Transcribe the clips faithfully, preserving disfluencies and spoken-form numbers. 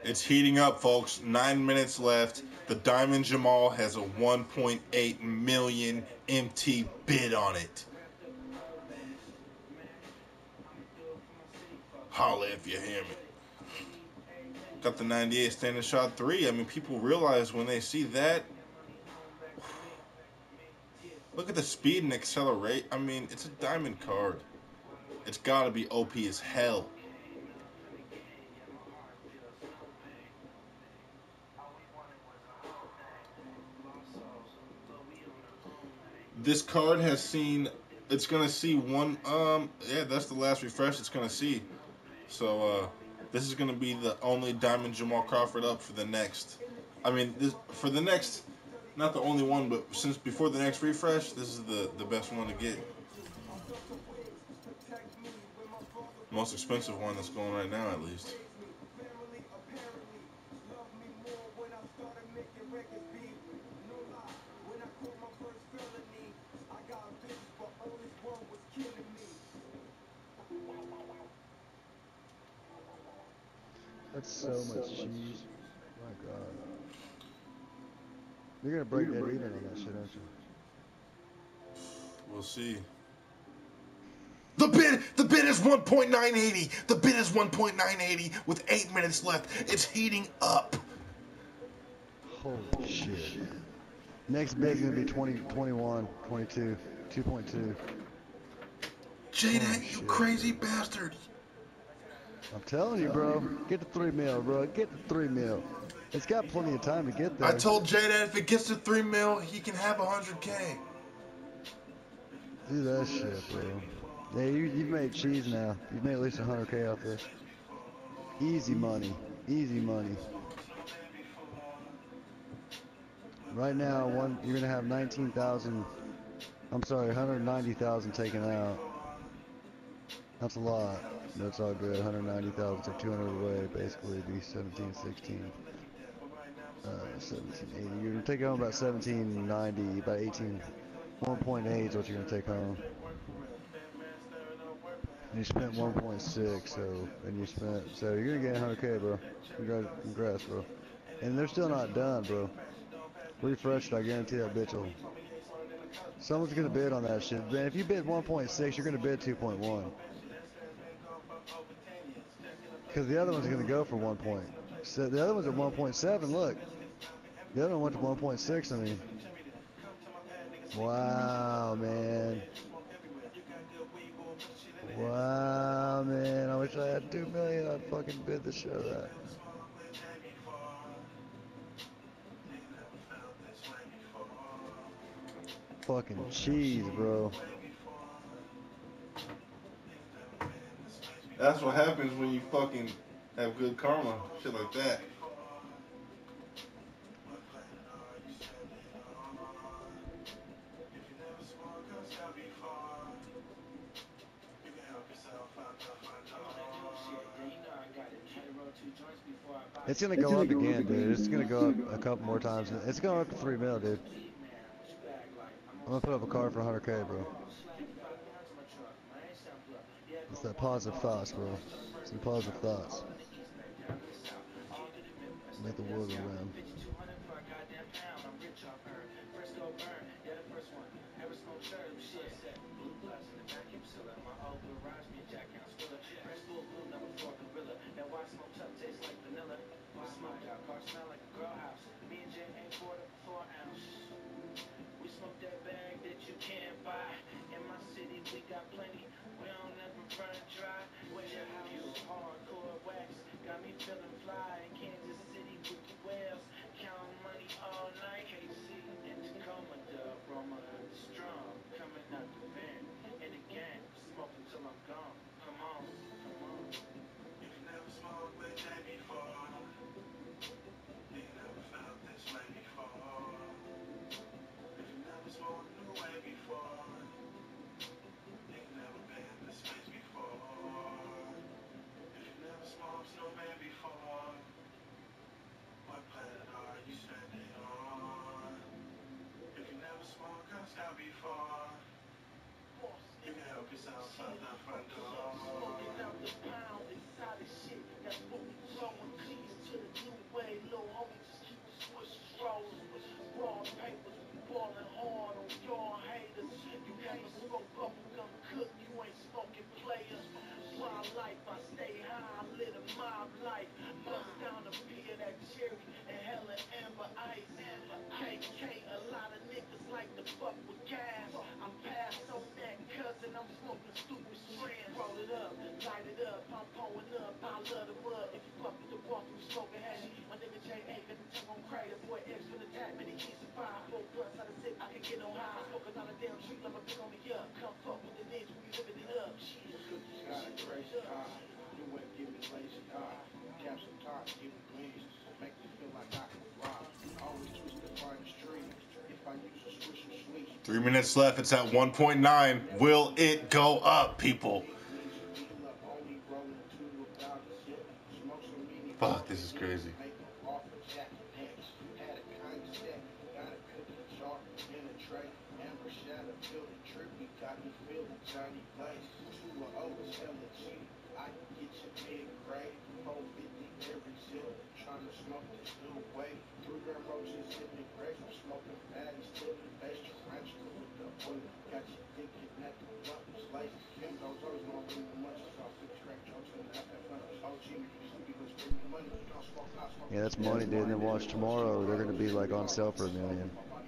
It's heating up, folks. Nine minutes left. The Diamond Jamal has a one point eight million M T bid on it. Holla if you hear me. Got the ninety-eight standing shot three. I mean, people realize when they see that. Look at the speed and accelerate. I mean, it's a diamond card. It's got to be O P as hell. This card has seen. It's gonna see one. Um, yeah, that's the last refresh it's gonna see. So uh, this is gonna be the only Diamond Jamal Crawford up for the next. I mean, this for the next. Not the only one, but since before the next refresh, this is the the best one to get. Most expensive one that's going right now, at least. That's so much cheese. My God. You're gonna break dead even on that shit, aren't you? We'll see. The bid, the bid is one point nine eight zero. The bid is one point nine eight zero with eight minutes left. It's heating up. Holy shit. Next bid's gonna be twenty, twenty-one, twenty-two, two point two. Holy J-Dat, you shit, crazy dude. bastard. I'm telling you, bro. Get the three mil, bro. Get the three mil. It's got plenty of time to get I there. told J-Dat if it gets to three mil, he can have one hundred K. Do that shit, bro. Yeah, you, you've made cheese now. You've made at least one hundred K off this. Easy money. Easy money. Right now, one you're gonna have nineteen thousand. I'm sorry, one hundred ninety thousand taken out. That's a lot. That's all good. one hundred ninety thousand, take two hundred away. Basically, it'd be seventeen sixteen. Uh, seventeen eighty. You're gonna take home about seventeen ninety, about eighteen. one point eight is what you're gonna take home. And you spent one point six, so and you spent so you're gonna get one hundred K, bro. Congrats, congrats, bro. And they're still not done, bro. Refresh it, I guarantee that bitch will. Someone's gonna bid on that shit. Man, if you bid one point six, you're gonna bid two point one. Because the other one's gonna go for one point. So the other one's at one point seven. Look, the other one went to one point six. I mean, wow, man. Wow, man. I wish I had two million. I'd fucking bid the shit out of that. Fucking cheese, bro. That's what happens when you fucking have good karma. Shit like that. It's gonna go up again, dude. It's gonna go up a couple more times. It's going up to three mil, dude. I'm gonna put up a card for one hundred K, bro. It's that positive thoughts, bro. Some positive thoughts. Make the world go round. We smoke that bag that you can't buy. In my city, we got plenty. We don't ever burn dry. When you have hardcore wax, got me feeling fly in Kansas City with the whales. Counting money all night. K C in Tacoma, the aroma of the strong. Coming out the vent in the game. Smoking till I'm gone. Come on, come on. If you never smoked with J before, you never felt this way before. If you never smoked new way before, you never been in this space before. If you never smoked snowman before, what planet are you stranded on? If you never smoked Girl Scout before, you can help yourself out the front door. Smoking out the pound, exotic shit. That's what we blowing keys to the life. Bust down a beer that cherry and hella amber ice. K K, a lot of niggas like to fuck with gas. I'm past on that cousin, I'm smoking stupid strands. Roll it up, light it up, I'm pulling up. I love the bud. If you fuck with the walk, you smoking heavy. My nigga J A got the tongue on crack. That boy X for the tap, and he keeps a five. Four plus out of six, I can get no high. Smoke a lot of damn trees, I'm a big on the yuck. Come fuck with the niggas, we living it up. Shit, Got a crazy car. You went give me lazy car. Cap some top, give me wings. Make me feel like I can fly. Always twist the finest tree. If I use a swish or sweet. Three minutes left. It's at one point nine. Will it go up, people? Fuck, this is crazy. Yeah, that's money, dude. And then watch tomorrow, they're gonna be like on sale for a million.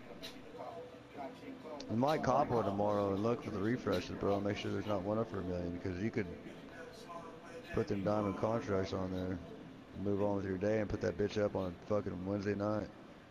You might cop one tomorrow and look for the refreshes, bro. Make sure there's not one up for a million, because you could put them diamond contracts on there, move on with your day, and put that bitch up on fucking Wednesday night.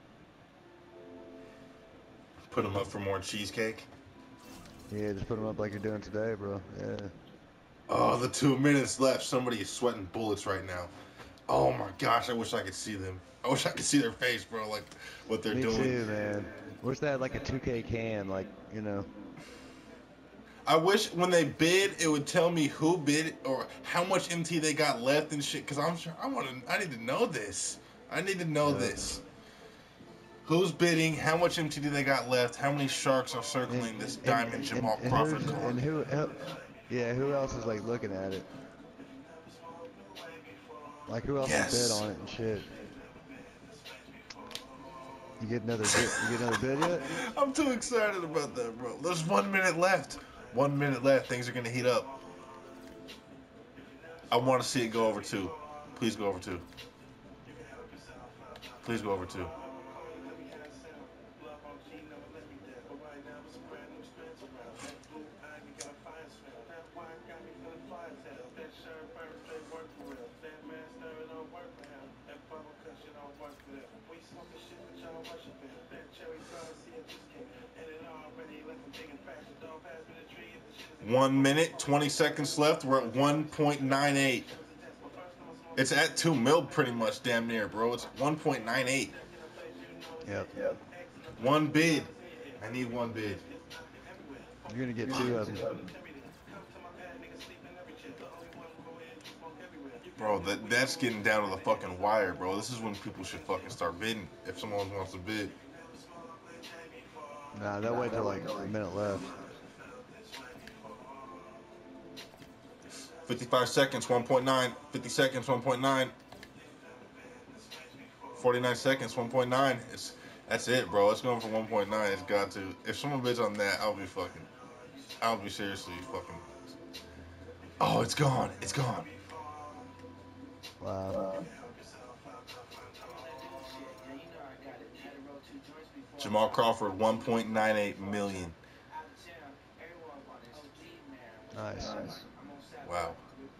Put them up for more cheesecake. Yeah, just put them up like you're doing today, bro. Yeah. Oh, the two minutes left. Somebody is sweating bullets right now. Oh my gosh, I wish I could see them. I wish I could see their face, bro, like what they're Me doing. Me too, man. Wish they had like a two K cam, like, you know. I wish when they bid, it would tell me who bid or how much M T they got left and shit. Cause I'm sure I want to. I need to know this. I need to know Yeah. this. Who's bidding? How much M T do they got left? How many sharks are circling And, this and, Diamond and, Jamal and, Crawford who's- card? and who, who, yeah, who else is like looking at it? Like who else Yes. has bid on it and shit? You get another bid? You get another bid yet? I'm too excited about that, bro. There's one minute left. One minute left. Things are gonna heat up. I want to see it go over two. Please go over two. Please go over two. One minute, twenty seconds left. We're at one point nine eight. It's at two mil pretty much, damn near, bro. It's one point nine eight. Yep. Yep. One bid. I need one bid. You're gonna get two of them. Bro, that that's getting down to the fucking wire, bro. This is when people should fucking start bidding. If someone wants to bid. Nah, they'll wait till like a minute left. fifty-five seconds, one point nine. fifty seconds, one point nine. forty-nine seconds, one point nine. It's that's it, bro. It's going for one point nine. It's got to. If someone bids on that, I'll be fucking. I'll be seriously fucking. Oh, it's gone. It's gone. Wow. Jamal Crawford, one point nine eight million. Nice. Nice. Wow.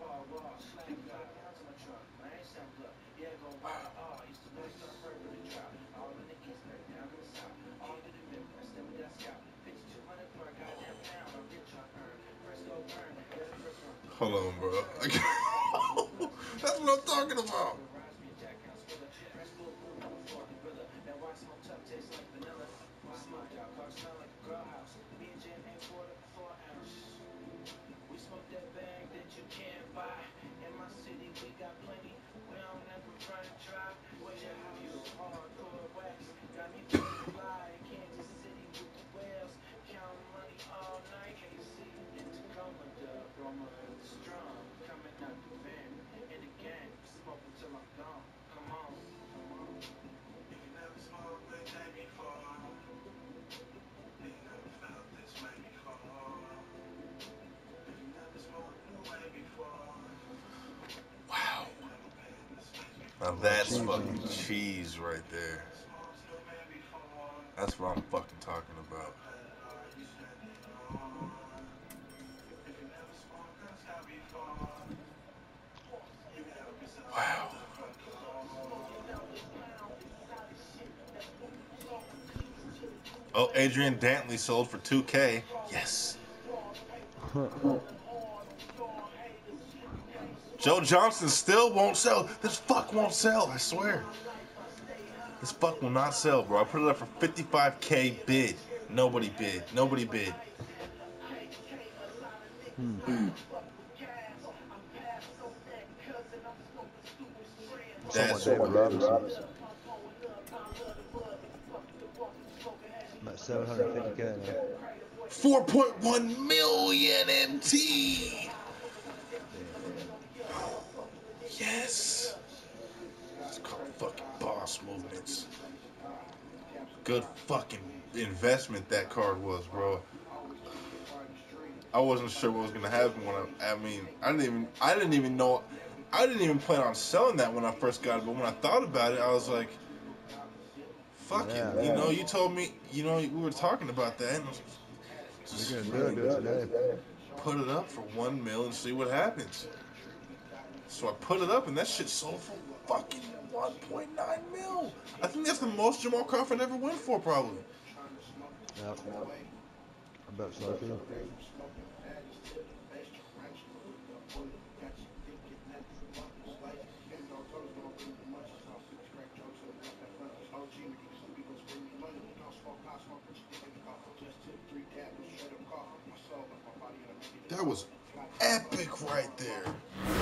Hold on, bro. That's what I'm talking about. Now that's cheese fucking on it. cheese right there. That's what I'm fucking talking about. Wow. Oh, Adrian Dantley sold for two K. Yes. Joe Johnson still won't sell. This fuck won't sell, I swear. This fuck will not sell, bro. I put it up for fifty-five K bid. Nobody bid. Nobody bid. Hmm. That's Someone David Robinson. About seven hundred fifty K now. four point one million M T. Yes. It's called fucking boss movements. Good fucking investment that card was, bro. I wasn't sure what was gonna happen when I. I mean, I didn't even. I didn't even know. I didn't even plan on selling that when I first got it. But when I thought about it, I was like, "Fuck Yeah. it." You know, you told me. You know, we were talking about that. And I was like, just You're gonna do it, do it today. put it up for one mil and see what happens. So I put it up, and that shit sold for fucking one point nine mil. I think that's the most Jamal Crawford ever went for, probably. Yep. I bet so too. That was epic right there.